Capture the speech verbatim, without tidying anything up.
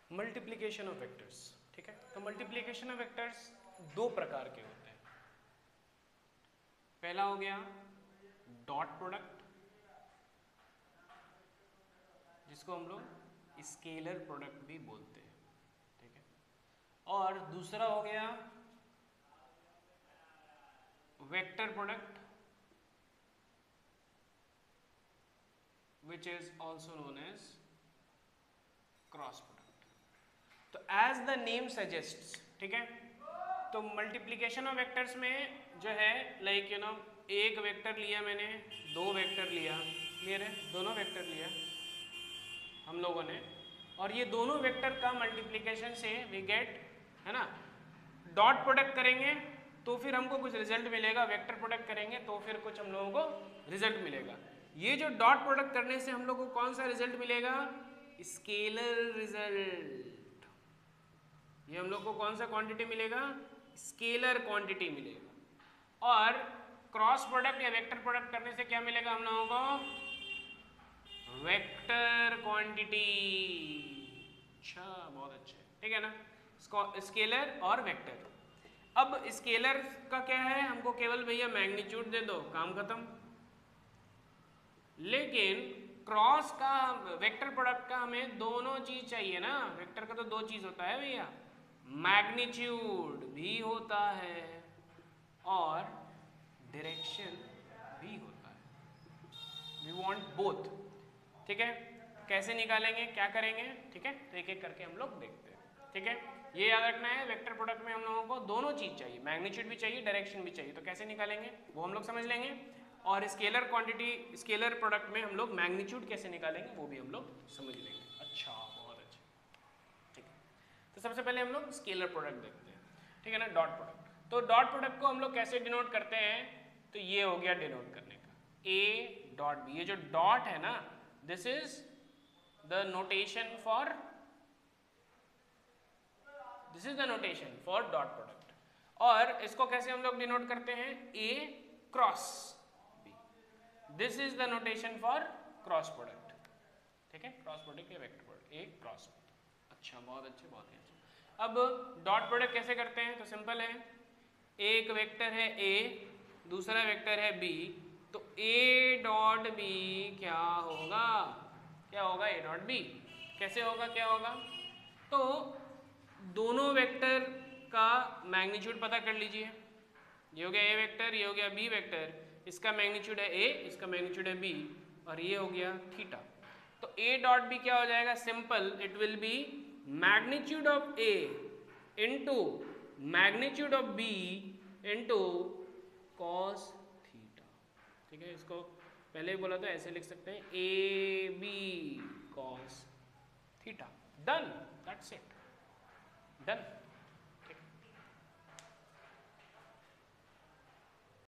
Multiplication of vectors. ठीक है, तो मल्टीप्लीकेशन ऑफ वेक्टर्स दो प्रकार के होते हैं। पहला हो गया डॉट प्रोडक्ट, जिसको हम लोग स्केलर प्रोडक्ट भी बोलते हैं। ठीक है, और दूसरा हो गया vector product, which is also known as cross product. तो एज द नेम सजेस्ट्स, ठीक है, तो मल्टीप्लीकेशन ऑफ वेक्टर्स में जो है लाइक यू नो एक वेक्टर लिया मैंने, दो वेक्टर लिया, क्लियर है, दोनों वेक्टर लिया हम लोगों ने, और ये दोनों वेक्टर का मल्टीप्लीकेशन से वी गेट, है ना, डॉट प्रोडक्ट करेंगे तो फिर हमको कुछ रिजल्ट मिलेगा, वेक्टर प्रोडक्ट करेंगे तो फिर कुछ हम लोगों को रिजल्ट मिलेगा। ये जो डॉट प्रोडक्ट करने से हम लोग को कौन सा रिजल्ट मिलेगा, स्केलर रिजल्ट। ये हम लोग को कौन सा क्वांटिटी मिलेगा, स्केलर क्वांटिटी मिलेगा। और क्रॉस प्रोडक्ट या वेक्टर प्रोडक्ट करने से क्या मिलेगा हम लोगों को, वेक्टर क्वांटिटी। अच्छा, बहुत अच्छा, ठीक है ना, स्केलर और वेक्टर। अब स्केलर का क्या है, हमको केवल भैया मैग्नीट्यूड दे दो, काम खत्म। लेकिन क्रॉस का, वेक्टर प्रोडक्ट का हमें दोनों चीज चाहिए ना। वेक्टर का तो दो चीज होता है भैया, मैग्नीट्यूड भी होता है और डायरेक्शन भी होता है। We want both. ठीक है, कैसे निकालेंगे, क्या करेंगे, ठीक है, तो एक एक करके हम लोग देखते हैं। ठीक है, ये याद रखना है, वेक्टर प्रोडक्ट में हम लोगों को दोनों चीज चाहिए, मैग्नीट्यूड भी चाहिए, डायरेक्शन भी चाहिए। तो कैसे निकालेंगे वो हम लोग समझ लेंगे, और स्केलर क्वांटिटी, स्केलर प्रोडक्ट में हम लोग मैग्नीट्यूड कैसे निकालेंगे वो भी हम लोग समझ लेंगे। अच्छा, बहुत अच्छा, ठीक है। तो सबसे पहले हम लोग स्केलर प्रोडक्ट देखते हैं, ठीक है ना, डॉट प्रोडक्ट। तो डॉट प्रोडक्ट को हम लोग कैसे डिनोट करते हैं, तो ये हो गया डिनोट करने का, ए डॉट बी। ये जो डॉट है ना, this is the notation for, this is the notation for dot product. और इसको कैसे हम लोग डिनोट करते हैं, A cross B, this is the notation for cross product. ठीक है, क्रॉस प्रोडक्ट या वेक्टर प्रोडक्ट, ए क्रॉस। अच्छा, बहुत अच्छे, बहुत ही अच्छे। अब डॉट प्रोडक्ट कैसे करते हैं, तो सिंपल है, एक वेक्टर है ए, दूसरा वेक्टर है बी, तो ए डॉट बी क्या होगा, क्या होगा, ए डॉट बी। कैसे होगा, क्या होगा, तो दोनों वेक्टर का मैग्नीट्यूड पता कर लीजिए। ये हो गया ए वेक्टर, ये हो गया बी वेक्टर, इसका मैग्नीट्यूड है ए, इसका मैग्नीट्यूड है बी, और ये हो गया थीटा। तो ए डॉट बी क्या हो जाएगा, simple, it will be magnitude of A into magnitude of B into cos theta. ठीक है, इसको पहले ही बोला था, ऐसे लिख सकते हैं, A B cos theta. Done, that's it, done.